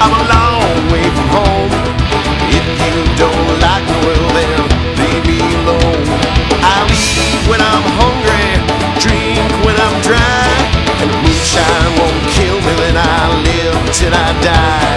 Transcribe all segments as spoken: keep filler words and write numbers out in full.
I'm a long way from home. If you don't like me, well then leave me alone. I'll eat when I'm hungry, drink when I'm dry, and the moonshine won't kill me, then I'll live till I die.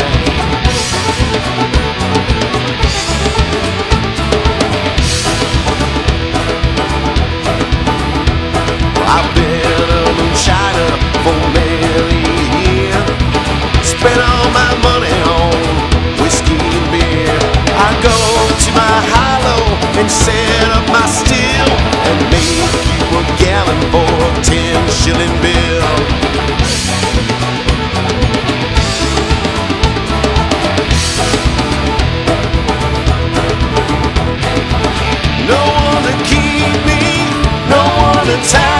I've been a moonshiner for many years, spent all my money on whiskey and beer. I go to my high-low and set up my still and make you a gallon for a ten shilling bill. No one to keep me, no one to tie.